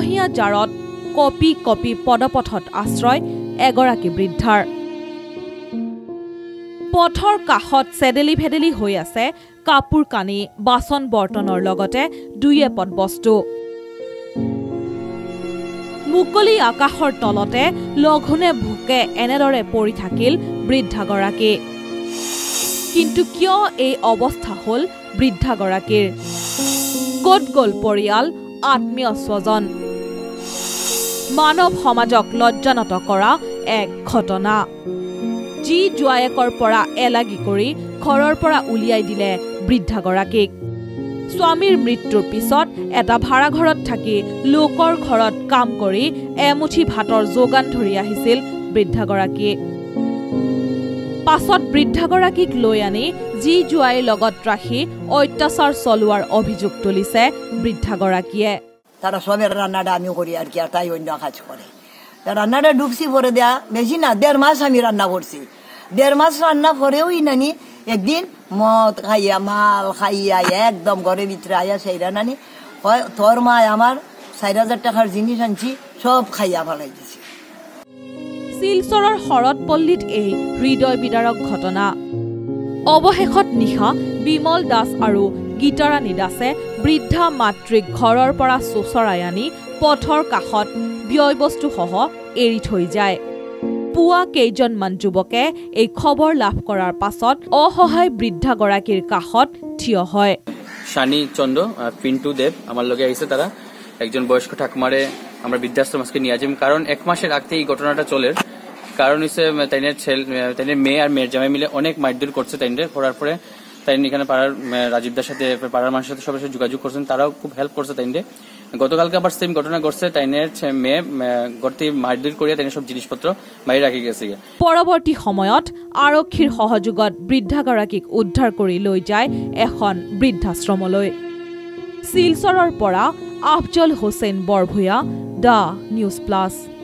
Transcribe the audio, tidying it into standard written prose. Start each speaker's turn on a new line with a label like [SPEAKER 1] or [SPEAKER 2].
[SPEAKER 1] মহমহীয়া জাৰত copy copy পদপথত আশ্ৰয় এগৰাকী বৃদ্ধাৰ পথৰ কাষত চেডেলি ভেডেলি হৈ আছে কাপোৰ কানি বাচন বৰ্তনৰ লগতে দুই এপদ বস্তু মুকলি আকাশৰ তলতে লঘুনে ভোকে এনেদৰে পৰি থাকিল বৃদ্ধাগৰাকী কিন্তু কিয় এই অৱস্থা হল বৃদ্ধাগৰাকীৰ ক'ত গ'ল পৰিয়াল আত্মীয় স্বজন মানৱ সমাজক লজ্জানত কৰা এক ঘটনা যি জোৱায়েকৰ পৰা এলাগি কৰি ঘৰৰ পৰা উলিয়াই দিলে বৃদ্ধাগৰাকীক স্বামীৰ মৃত্যুৰ পিছত এটা ভাড়া ঘৰত থাকি লোকৰ ঘৰত কাম কৰি এমুঠি ভাতৰ যোগান ধৰি আহিছিল বৃদ্ধাগৰাকীয়ে পাছত বৃদ্ধাগৰাকীক লৈ আনি যি জোৱাইৰ লগত ৰাখি অত্যাচাৰ চলোৱাৰ অভিযোগ তুলিছে বৃদ্ধাগৰাকীয়ে
[SPEAKER 2] তারা সবের রান্নাটা আমি করি আর কি আর তাই অন্য কাজ করে রান্নাটা ঢুকছি পরে দেয়া বেশি না 1.5 মাস আমি রান্না করছি 1.5 মাস রান্না করেও নানি একদিন মদ খাইয়া মাল খাইয়া একদম ঘরের ভিতরে আইয়া সেই রান্নানি তোর মা আমার 4,000 টাকার জিনিস আনছি সব খাইয়া ফেলাই দিছি
[SPEAKER 1] শিলচৰৰ শৰৎপল্লীত এই হৃদয় বিদাৰক ঘটনা অৱশেষত নিশা বিমল দাস আৰু গীতাৰাণী দাসে বৃদ্ধা মাতৃক ঘৰৰ পৰা চোচৰাই আনি পথৰ কাষত ব্যয়বস্তুসহ এৰি থৈ যায় পুৱা কেইজনমান যুৱকে এই খবৰ লাভ কৰাৰ পাছত অসহায় বৃদ্ধাগৰাকীৰ কাষত থিয় হয়
[SPEAKER 3] শানি চন্দ্র পিন্টু দেব আমার লগে আইছে তারা একজন বয়স্ক ঠাকুমারে আমরা বৃদ্ধাশ্রম আজকে নিয়ে যাই কারণ 1 মাসের আগে এই ঘটনাটা চলে কারণ হচ্ছে তাইনের মেয়ে আর মেয়ের জামাই মিলে অনেক মারধর করছে তাইনের করার পরে তাই এখানে পাড়ার রাজীবদার সাথে পাড়ার মানুষের সাথে সবার সাথে যোগাযোগ করছেন তারাও খুব হেল্প করছে তাইনে গতকালকে আবার সেম ঘটনা ঘটছে তাইনের মেয়ে গর্তি মারধর করিয়া তাইনের সব জিনিসপত্র বাইরে রাখি গেছে
[SPEAKER 1] পৰৱৰ্তী সময়ত আৰক্ষীৰ সহযোগত বৃদ্ধাগৰাকীক উদ্ধাৰ কৰি লৈ যায় এখন বৃদ্ধাশ্ৰমলৈ শিলচৰৰ পৰা Afzal Hussain Borbhuyan the news plus.